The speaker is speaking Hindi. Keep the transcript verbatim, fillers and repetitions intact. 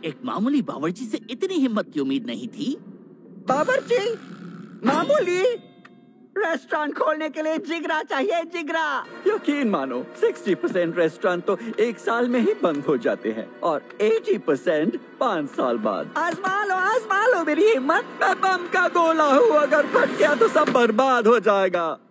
एक मामूली बावर्ची से इतनी हिम्मत की उम्मीद नहीं थी। बावर्ची? मामूली? रेस्टोरेंट खोलने के लिए जिगरा चाहिए, जिगरा। यकीन मानो साठ परसेंट रेस्टोरेंट तो एक साल में ही बंद हो जाते हैं और अस्सी परसेंट पाँच साल बाद। आजमा लो, आजमा लो मेरी हिम्मत। मैं बम का गोला हूँ, अगर फट गया तो सब बर्बाद हो जाएगा।